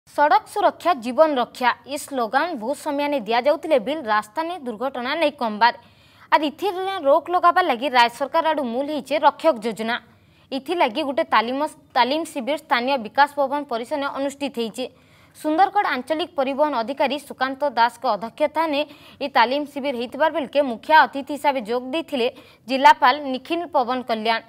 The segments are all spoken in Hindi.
सड़क सुरक्षा जीवन रक्षा ये स्लोगान बहुत समय दिया जाउतिले बिल रास्ता ने दुर्घटना नहीं कमबार आर इथिर रोक लगाबार लगी राज्य सरकार आडू मूल होइछे रक्षक योजना। इथि लगी गोटे तालीम शिविर स्थानीय विकास भवन परिसर में अनुष्ठित होइछे। सुंदरगढ़ आंचलिक परिवहन अधिकारी सुकांत दास के अध्यक्षता ने यह तालीम शिविर होइतिबार बेल के मुख्य अतिथि हिसाब से जोग देथिले जिलापाल निखिल पवन कल्याण।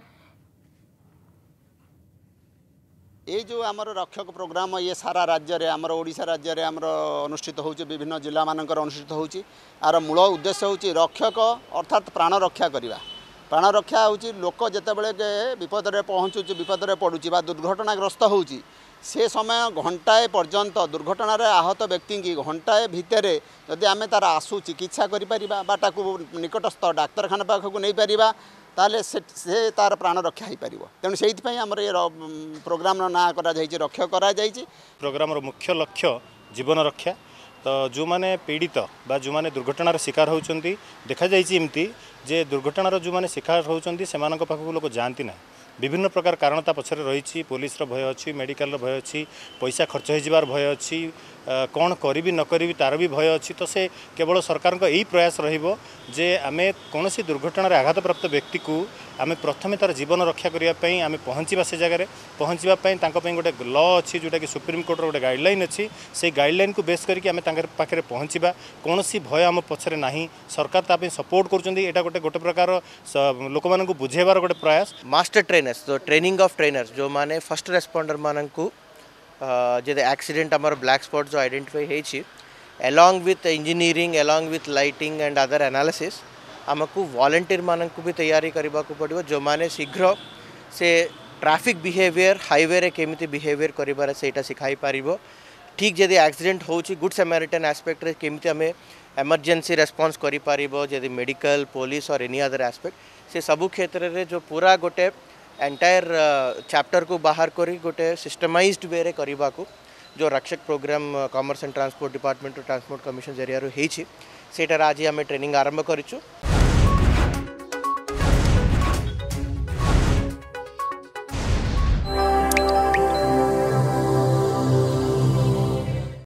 ये जो आमर रक्षक प्रोग्राम ये सारा राज्य रे आमर ओडिशा राज्य रे आमर अनुष्ठित होउची विभिन्न जिला मानकर अनुष्ठित होउची। आर मूल उद्देश्य होउची रक्षक अर्थात प्राण रक्षा करिवा। प्राण रक्षा होउची लोक जेतेबेले के विपद रे पहुँचुची विपद रे पडुची बा दुर्घटनाग्रस्त होउची से समय घंटाए पर्यंत दुर्घटना रे आहत व्यक्ति की घंटाए भितरे जदि आमे तार आसु चिकित्सा करि परिबा बा ताकू निकटस्थ डाक्तरखाना पाखकू नहीं परिबा ताले से तार प्राण रक्षा हो पार। तेणु से आमर ये प्रोग्राम ना रक्षा करा प्रोग्राम मुख्य लक्ष्य जीवन रक्षा। तो जो मैंने पीड़ित बा जो मैंने दुर्घटनार शिकार होती देखा जामती जे दुर्घटनार जो मैंने शिकार होती से पाखक लोक जाती ना विभिन्न प्रकार कारणता पछरे रही पुलिस भय अच्छी मेडिकल भय अच्छी पैसा खर्च हो भय अच्छी कौन करी न करी तार भी भय अच्छी। तो से केवल सरकार का यही प्रयास रहिबो जे आमे कौन सी दुर्घटना आघात प्राप्त व्यक्ति को आमे प्रथमे तार जीवन रक्षा करने आमे पहुँचा से जगह पहुँचापी गोटे लॉ अच्छी जोटा कि सुप्रीम कोर्टर गोटे गाइडलाइन अच्छी से गाइडलाइन को बेस करके पाखे पहुँचा कौन सी भय आम पछरे नहीं सरकार ताप सपोर्ट कर गोटे प्रकार लोक मान बुझेबार गोटे प्रयास। मास्टर ट्रेनर्स जो ट्रेनिंग ऑफ ट्रेनर्स जो माने फर्स्ट रेस्पोंडर मान को जो एक्सीडेंट आमर ब्लैक स्पॉट जो आइडेंटिफाई होइछि along with engineering along with lighting and other analysis आमको वॉलंटियर मान को भी तैयारी करने को पड़ो जो माने शीघ्र से ट्रैफिक बिहेवियर हाईवे रे केमिति बिहेवियर करिबार सेटा सिखाई पारिबो। ठीक जदि एक्सीडेंट होउछि गुड समैरिटन एस्पेक्ट रे केमिति हमें इमरजेंसी रेस्पॉन्स करि पारिबो जदि मेडिकल पुलिस और एनी अदर एस्पेक्ट से सबु क्षेत्र रे जो पूरा गोटे एंटायर चैप्टर को बाहर करी गोटे सिस्टमाइज्ड वे रे करबा को जो रक्षक programme commerce and transport department transport commission जरिया होइछि सेटार आज आम ट्रेनिंग आरंभ करिछु।